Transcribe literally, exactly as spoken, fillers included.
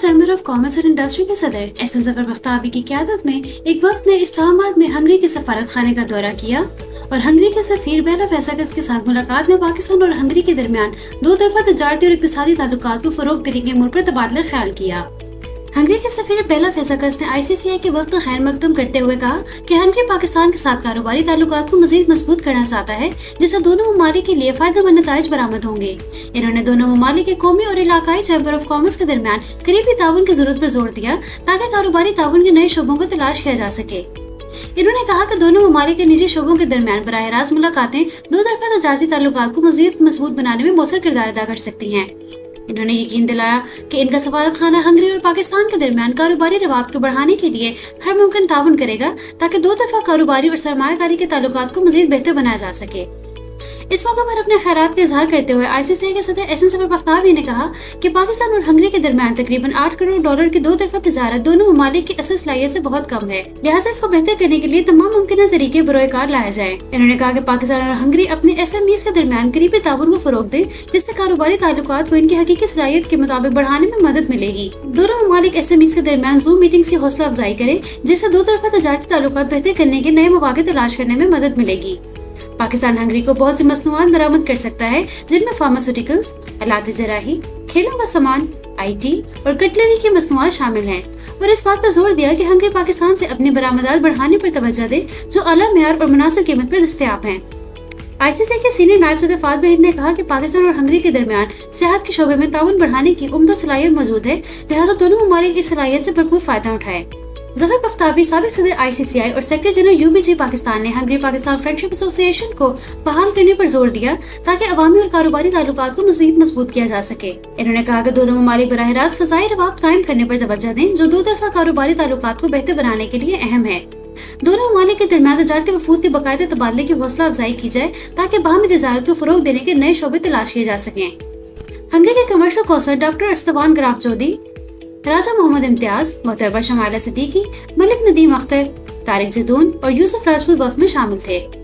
Chamber of commerce and industry के सदर एहसन जफर बख्तावी की क़यादत में एक वक्त ने इस्लामाबाद में हंगरी के सफारत खाने का दौरा किया और हंगरी के सफीर बेला फैसाकस के साथ मुलाकात में पाकिस्तान और हंगरी के दरमियान दो तरफा तजारती और इक़्तिसादी ताल्लुकात को फ़रोग़ देने के अमूर पर तबादला ख्याल किया। हंगरी के सफीर बेला फैसाकस ने आई सी सी आई के वक्त खैर मकदम करते हुए कहा कि हंगरी पाकिस्तान के साथ कारोबारी ताल्लुकात को मजीद मजबूत करना चाहता है, जिससे दोनों ममालिक के लिए फायदेमंद नताइज बरामद होंगे। इन्होंने दोनों ममालिक के कौमी और इलाकाई चैम्बर ऑफ कॉमर्स के दरमियान करीबी ताउन की जरूरत पर जोर दिया ताकि कारोबारी ताउन के नए शोबों को तलाश किया जा सके। इन्होंने कहा कि दोनों ममालिक के निजी शोबों के दरमियान बराह रास्त मुलाकातें दो तरफा तजारती ताल्लुकात को मजीद मजबूत बनाने में मौसर किरदार अदा कर सकती हैं। इन्होंने यकीन दिलाया कि इनका सफारत खाना हंगरी और पाकिस्तान के दरमियान कारोबारी रवाब को बढ़ाने के लिए हर मुमकिन ताउन करेगा ताकि दो तरफा कारोबारी और सरमायाकारी के ताल्लुकात को मजीद बेहतर बनाया जा सके। इस मौके पर अपने खैरात का इजहार करते हुए आई सी सी आई के सदर एहसन जफर बख्तावी ने कहा कि पाकिस्तान और हंगरी के दरमियान तकरीबन आठ करोड़ डॉलर की दो तरफा तजारत दोनों ममालिक की असल सलाहियत से बहुत कम है, लिहाजा इसको बेहतर करने के लिए तमाम मुमकिन तरीके बरोकार लाया जाए। इन्होंने कहा कि पाकिस्तान और हंगरी अपने एस एम ईज़ के दरमियान करीबी ताउन को फरोग दें, जिससे कारोबारी ताल्लुकात को इनकी हकीकी सलाहियत के मुताबिक बढ़ाने में मदद मिलेगी। दोनों ममालिक एस एम ईज़ के दरमियान जूम मीटिंग्स की हौसला अफजाई करें, जिससे दो तरफा तजारती ताल्लुकात बेहतर करने के नए मौके तलाश करने में मदद मिलेगी। पाकिस्तान हंगरी को बहुत सी मसनूआत बरामद कर सकता है, जिनमें फार्मास्यूटिकल्स, आलात जराही, खेलों का सामान, आई टी और कटलरी की मसनूआत शामिल हैं, और इस बात पर जोर दिया कि हंगरी पाकिस्तान से अपनी बरामदात बढ़ाने पर तवज्जो दे जो आला मेयार और मुनासिब कीमत पर दस्तयाब हैं। आई सी सी आई के सीनियर नायब सदर फाद वहीद ने कहा कि पाकिस्तान और हंगरी के दरमियान सेहत के शोबे में ताउन बढ़ाने की उम्दा सलाहियत मौजूद है, लिहाजा दोनों ममालिक इस सलाहियत से भरपूर फायदा उठाए। जफर बख्तावी, साबिक सदर आई सी सी आई और secretary general U B G Pakistan ने हंगरी पाकिस्तान फ्रेंडशिप एसोसिएशन को बहाल करने पर जोर दिया ताकि अवामी और कारोबारी ताल्लुकात को मजीद मजबूत किया जा सके। इन्होंने कहा कि दोनों ममालिक बराह रास्त फजाई रवाब कायम करने पर तवज्जो दें जो दो तरफा कारोबारी ताल्लुकात को बेहतर बनाने के लिए अहम है। दोनों ममालिक के दरमियान तजारती वफूद के बाकायदा तबादले की हौसला अफजाई की जाए ताकि बाहमी तजारत को फरोग देने के नए शोबे तलाश किए जा सकें। हंगरी के commercial consul doctor Istvan Graf जोदी, राजा मोहम्मद इम्तियाज, मोहतरमा शमाइला सिद्दीकी, मलिक नदीम अख्तर, तारिक जदून और यूसुफ राजपूत वफ़द में शामिल थे।